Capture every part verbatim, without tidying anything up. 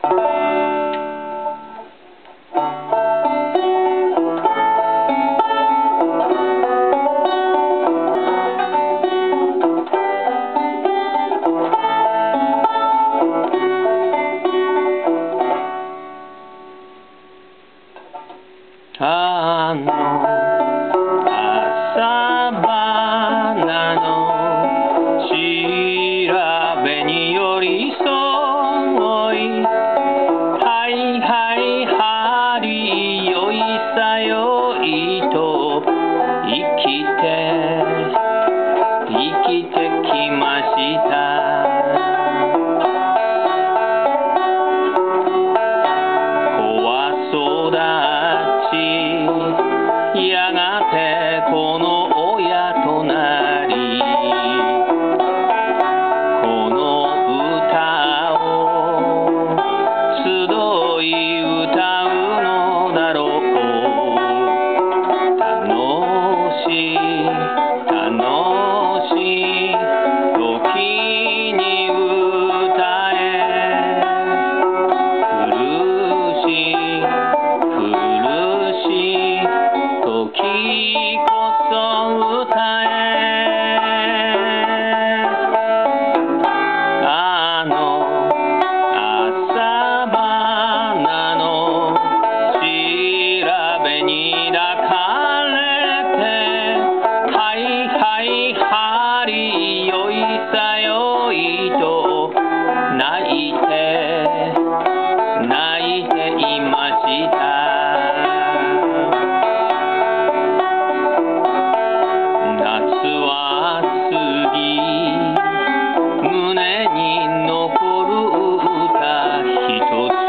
あの朝花の調べに寄り添い、はいはいはりよいさよいと生きて生きてきました。やがてこの親となり、この歌を集い歌うのだろう。楽しい楽しい時に歌え、苦しい苦しい時こそ歌え。あの朝花の調べに抱かれて、はいはいはりよいさよいと泣いて泣いていました。胸に残る歌ひとつ、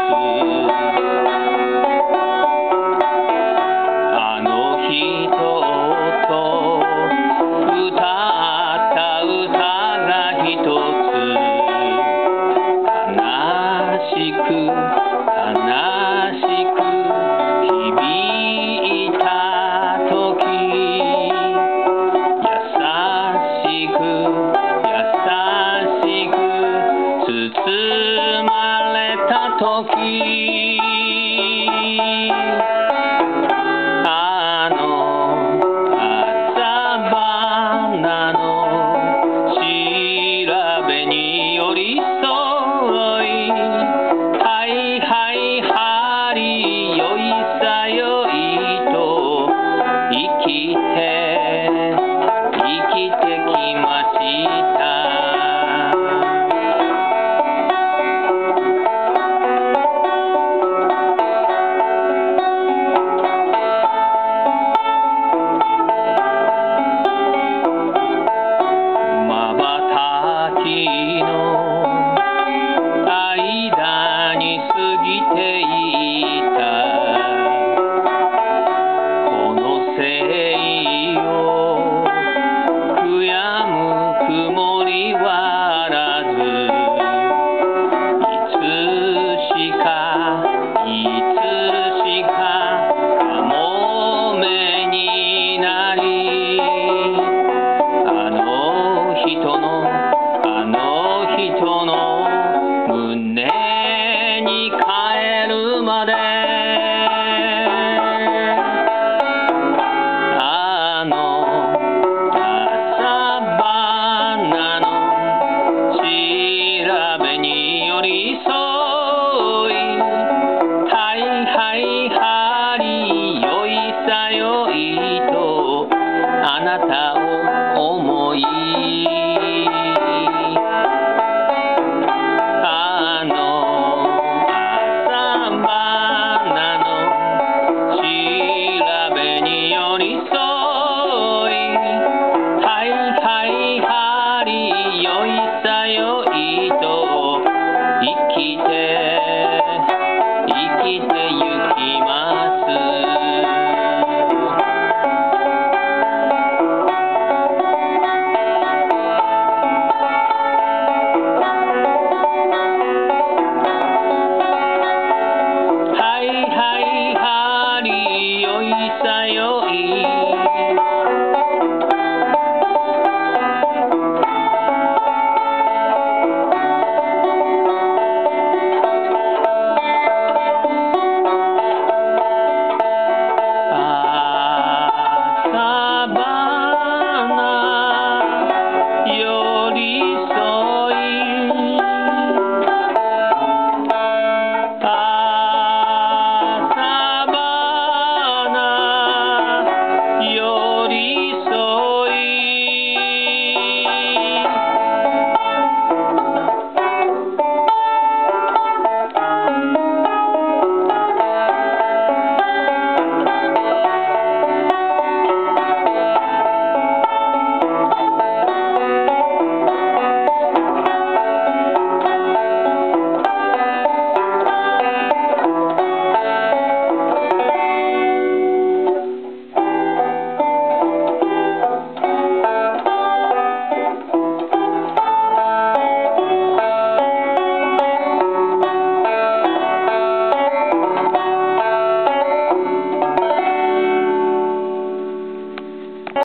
あの人と歌った歌がひとつ、悲しく悲しく響いたとき、優しく包まれた時